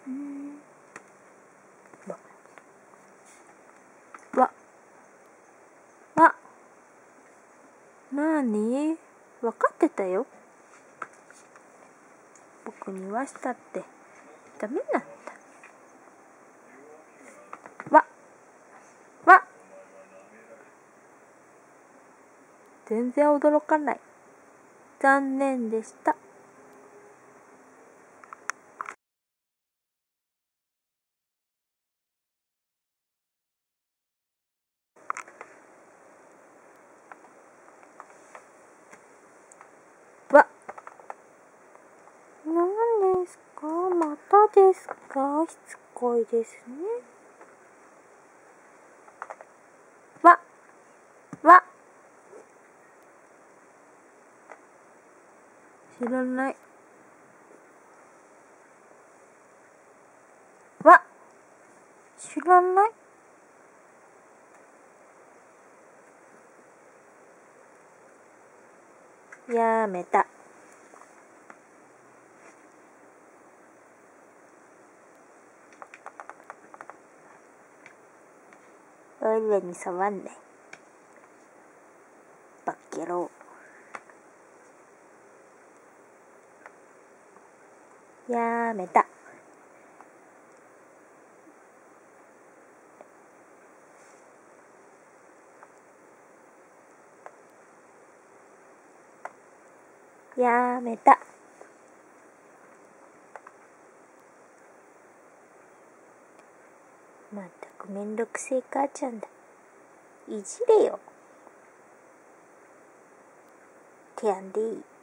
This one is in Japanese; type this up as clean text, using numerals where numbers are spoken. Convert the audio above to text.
なに？分かってたよ。僕に言わしたってダメなんだ。全然驚かない。残念でした。何ですか？またですか？しつこいですね。知らない。知らない。やめた。おいらに触んない。バッケロー。やめた。やめた。まったくめんどくせえ母ちゃんだ。いじれよ。てやんでいい。